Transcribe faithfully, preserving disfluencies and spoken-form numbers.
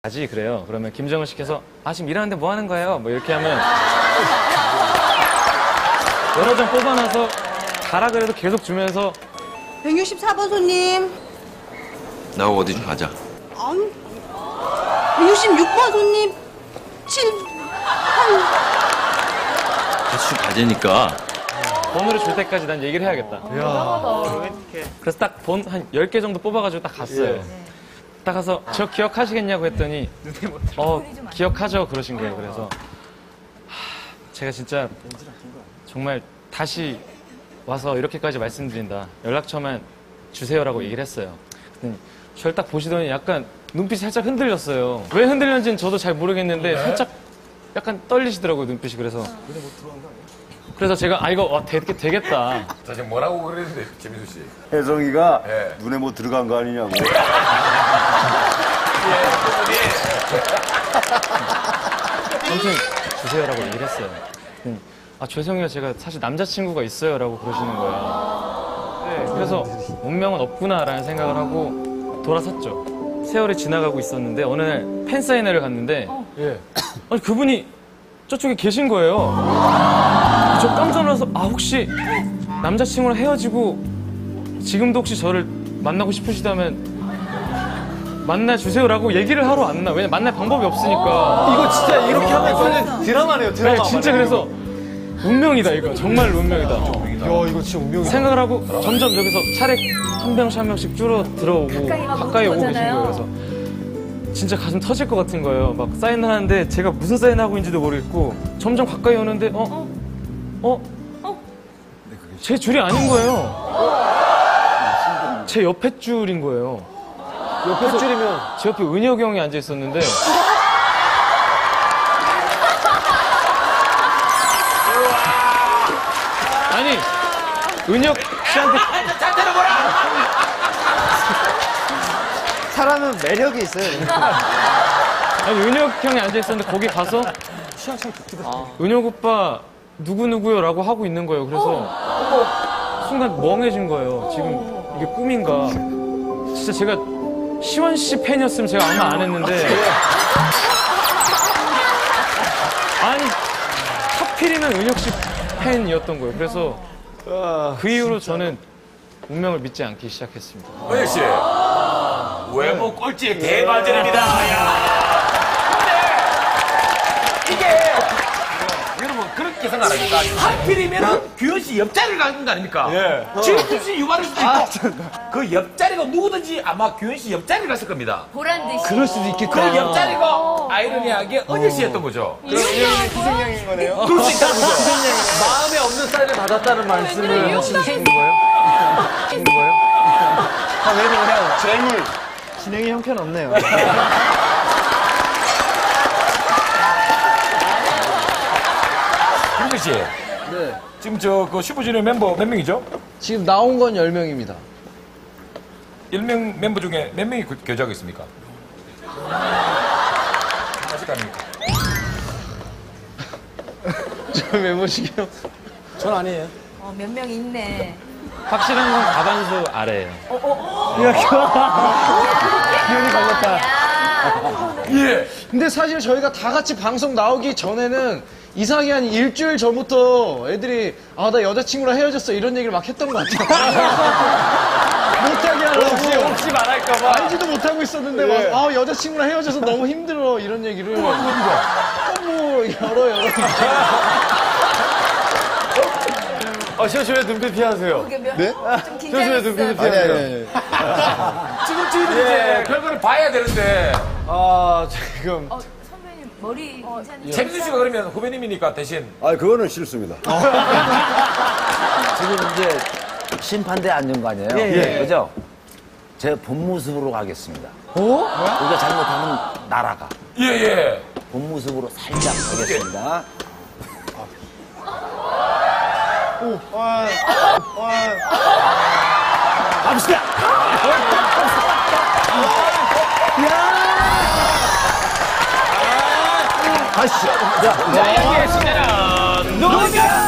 아직 그래요. 그러면 김정은 씨께서 아 지금 일하는데 뭐 하는 거예요? 뭐 이렇게 하면 여러 장 뽑아놔서 가라 그래도 계속 주면서 백육십사 번 손님. 나하고 어디 좀 가자. 아니. 백육십육 번 손님. 칠, 팔. 같이 가자니까. 번호를 줄 때까지 난 얘기를 해야겠다. 그래서 딱 번 한 열 개 정도 뽑아가지고 딱 갔어요. 딱 가서 저 기억하시겠냐고 했더니 어 기억하죠 그러신 거예요. 그래서 하, 제가 진짜 정말 다시 와서 이렇게까지 말씀드린다. 연락처만 주세요라고 얘기를 했어요. 그랬더니 저를 딱 보시더니 약간 눈빛이 살짝 흔들렸어요. 왜 흔들렸는지는 저도 잘 모르겠는데 네? 살짝 약간 떨리시더라고요 눈빛이. 그래서 그래서 제가 아 이거 와 되게 되겠다. 자 지금 뭐라고 그랬는데 재민수 씨. 혜성이가 네. 눈에 뭐 들어간 거 아니냐고. 아무튼 주세요라고 얘기를 했어요. 아 죄송해요 제가 사실 남자친구가 있어요라고 그러시는 거예요. 네, 그래서 운명은 없구나라는 생각을 하고 돌아섰죠. 세월이 지나가고 있었는데 어느 날 팬사인회를 갔는데 예. 아니 그분이 저쪽에 계신 거예요. 저 깜짝 놀라서 아 혹시 남자친구랑 헤어지고 지금도 혹시 저를 만나고 싶으시다면 만나주세요라고 얘기를 하러 왔나? 왜냐면 만날 방법이 없으니까. 이거 진짜 이렇게 하면 이거는 드라마네요, 드라마. 네, 진짜 그래서 운명이다 이거. 정말 운명이다. 야, 이거 진짜 운명이다. 생각을 하고 점점 여기서 차례 한 명씩 한 명씩 줄어 들어오고 가까이 오고 계신 거예요. 그래서 진짜 가슴 터질 것 같은 거예요. 막 사인을 하는데 제가 무슨 사인을 하고 있는지도 모르겠고 점점 가까이 오는데 어? 어? 어? 제 줄이 아닌 거예요. 제 옆에 줄인 거예요. 옆에 줄이면 제 옆에 은혁이 형이 앉아 있었는데 아니 은혁 씨한테 사람은 매력이 있어요. 아니 은혁 형이 앉아 있었는데 거기 가서 은혁 오빠 누구누구요 라고 하고 있는 거예요. 그래서 순간 멍해진 거예요. 지금 이게 꿈인가. 진짜 제가 시원 씨 팬이었으면 제가 아마 안 했는데 아니 하필이면 은혁 씨 팬이었던 거예요. 그래서 그 이후로 저는 운명을 믿지 않기 시작했습니다. 은혁 씨, 외모 꼴찌 대반전입니다. 근데 이게 여러분 그렇게 생각하니까 하필이면은 규현 씨 옆자리를 가는 거 아닙니까? 예. 지금 씨 유발일 수도 있고 그 옆자리가 누구든지 아마 규현 씨 옆자리를 갔을 겁니다. 보란 듯이. 그럴 수도 있겠다. 그 옆자리가 아이러니하게 은혁 씨였던 거죠. 희생양인 거네요. 그럴 수 있다는 거죠. 마음에 없는 사인을 받았다는 말씀을 하시는 거예요? 하시는 거예요? 아, 왜냐면 재물 진행이 형편없네요. 윤정 씨, 네. 지금 저 그 슈퍼주니어 멤버 몇 명이죠? 지금 나온 건 열 명입니다. 열 명 멤버 중에 몇 명이 그- 교제하고 있습니까? 아직 아닙니까? 저 멤버시게요? 전 아니에요. 어, 몇 명 있네. 확실한 건 과반수 아래예요. 기운이 걸렸다. 예. 근데 사실 저희가 다 같이 방송 나오기 전에는 이상하게 한 일주일 전부터 애들이 아, 나 여자친구랑 헤어졌어 이런 얘기를 막 했던 것 같아요. 못하게 하려고. 혹시 말할까봐. 알지도 못하고 있었는데 막 아, 여자친구랑 헤어져서 너무 힘들어 이런 얘기를. 어, 뭐 여러 여러. 아, 시원 씨왜 눈빛 피하세요? 그게 몇, 네? 좀 시원 씨왜 눈빛 긴장했어. 피하세요? 지금 저희들이 이제 결과를 봐야 되는데 아, 지금 어, 선배님 머리 괜찮으세요? 최민수 씨가 그러면 후배님이니까 대신 아, 그거는 싫습니다. 지금 이제 심판대 앉은 거 아니에요? 예. 그죠? 제 본 모습으로 가겠습니다. 어? 우리가 잘못하면 날아가. 예예. 본 모습으로 살짝 가겠습니다. 갑시다. 가시죠. 나에게 신내는 누구냐?